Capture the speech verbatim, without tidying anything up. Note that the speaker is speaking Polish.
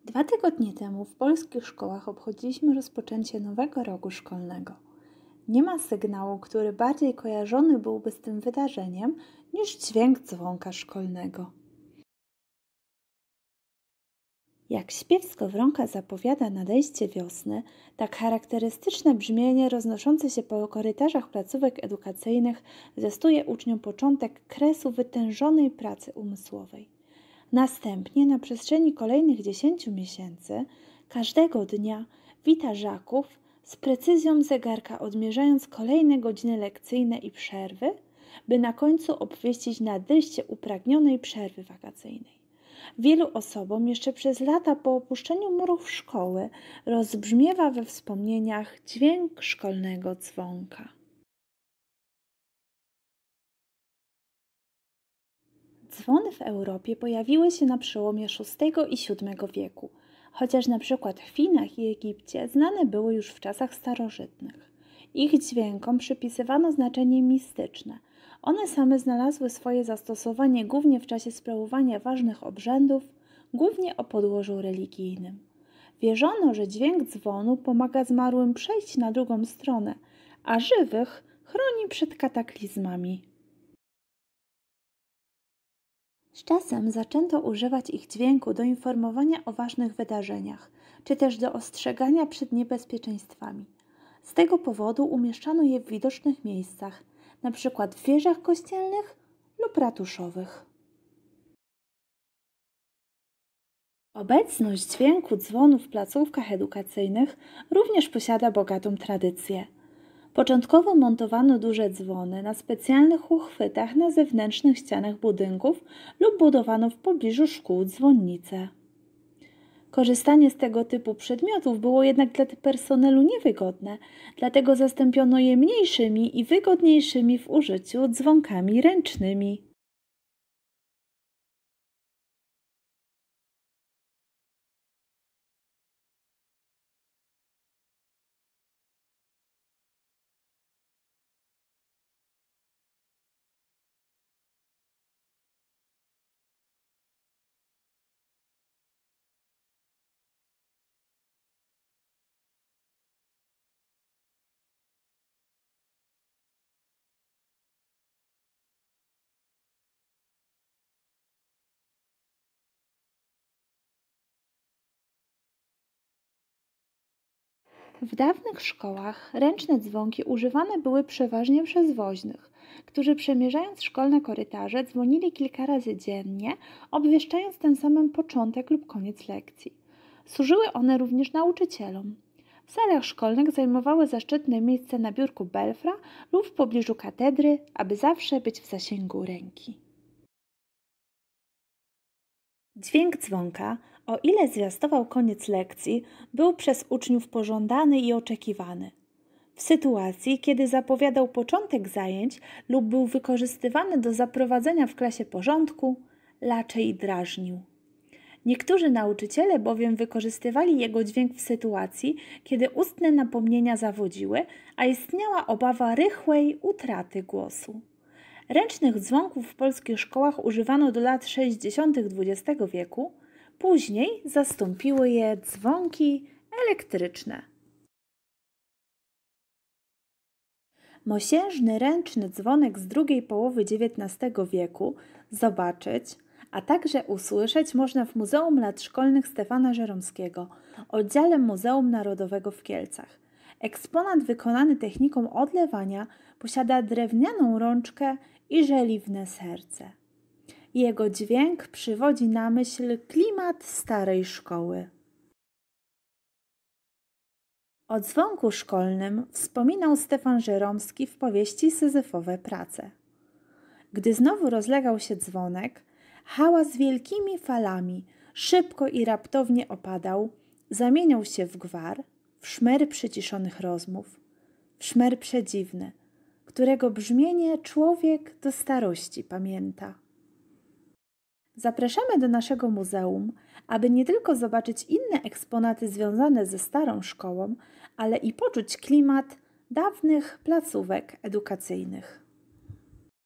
Dwa tygodnie temu w polskich szkołach obchodziliśmy rozpoczęcie nowego roku szkolnego. Nie ma sygnału, który bardziej kojarzony byłby z tym wydarzeniem niż dźwięk dzwonka szkolnego. Jak śpiew skowronka zapowiada nadejście wiosny, tak charakterystyczne brzmienie roznoszące się po korytarzach placówek edukacyjnych zwiastuje uczniom początek kresu wytężonej pracy umysłowej. Następnie na przestrzeni kolejnych dziesięciu miesięcy każdego dnia wita żaków z precyzją zegarka, odmierzając kolejne godziny lekcyjne i przerwy, by na końcu obwieścić nadejście upragnionej przerwy wakacyjnej. Wielu osobom jeszcze przez lata po opuszczeniu murów szkoły rozbrzmiewa we wspomnieniach dźwięk szkolnego dzwonka. Dzwony w Europie pojawiły się na przełomie szóstego i siódmego wieku, chociaż na przykład w Chinach i Egipcie znane były już w czasach starożytnych. Ich dźwiękom przypisywano znaczenie mistyczne. One same znalazły swoje zastosowanie głównie w czasie sprawowania ważnych obrzędów, głównie o podłożu religijnym. Wierzono, że dźwięk dzwonu pomaga zmarłym przejść na drugą stronę, a żywych chroni przed kataklizmami. Z czasem zaczęto używać ich dźwięku do informowania o ważnych wydarzeniach, czy też do ostrzegania przed niebezpieczeństwami. Z tego powodu umieszczano je w widocznych miejscach, np. w wieżach kościelnych lub ratuszowych. Obecność dźwięku dzwonu w placówkach edukacyjnych również posiada bogatą tradycję. Początkowo montowano duże dzwony na specjalnych uchwytach na zewnętrznych ścianach budynków lub budowano w pobliżu szkół dzwonnice. Korzystanie z tego typu przedmiotów było jednak dla personelu niewygodne, dlatego zastąpiono je mniejszymi i wygodniejszymi w użyciu dzwonkami ręcznymi. W dawnych szkołach ręczne dzwonki używane były przeważnie przez woźnych, którzy przemierzając szkolne korytarze dzwonili kilka razy dziennie, obwieszczając tym samym początek lub koniec lekcji. Służyły one również nauczycielom. W salach szkolnych zajmowały zaszczytne miejsce na biurku belfra lub w pobliżu katedry, aby zawsze być w zasięgu ręki. Dźwięk dzwonka, o ile zwiastował koniec lekcji, był przez uczniów pożądany i oczekiwany. W sytuacji, kiedy zapowiadał początek zajęć lub był wykorzystywany do zaprowadzenia w klasie porządku, raczej drażnił. Niektórzy nauczyciele bowiem wykorzystywali jego dźwięk w sytuacji, kiedy ustne napomnienia zawodziły, a istniała obawa rychłej utraty głosu. Ręcznych dzwonków w polskich szkołach używano do lat sześćdziesiątych dwudziestego wieku, później zastąpiły je dzwonki elektryczne. Mosiężny ręczny dzwonek z drugiej połowy dziewiętnastego wieku zobaczyć, a także usłyszeć można w Muzeum Lat Szkolnych Stefana Żeromskiego, oddziale Muzeum Narodowego w Kielcach. Eksponat wykonany techniką odlewania posiada drewnianą rączkę i żeliwne serce. Jego dźwięk przywodzi na myśl klimat starej szkoły. O dzwonku szkolnym wspominał Stefan Żeromski w powieści Syzyfowe prace. Gdy znowu rozlegał się dzwonek, hałas wielkimi falami szybko i raptownie opadał, zamieniał się w gwar, w szmer przyciszonych rozmów, w szmer przedziwny, którego brzmienie człowiek do starości pamięta. Zapraszamy do naszego muzeum, aby nie tylko zobaczyć inne eksponaty związane ze starą szkołą, ale i poczuć klimat dawnych placówek edukacyjnych.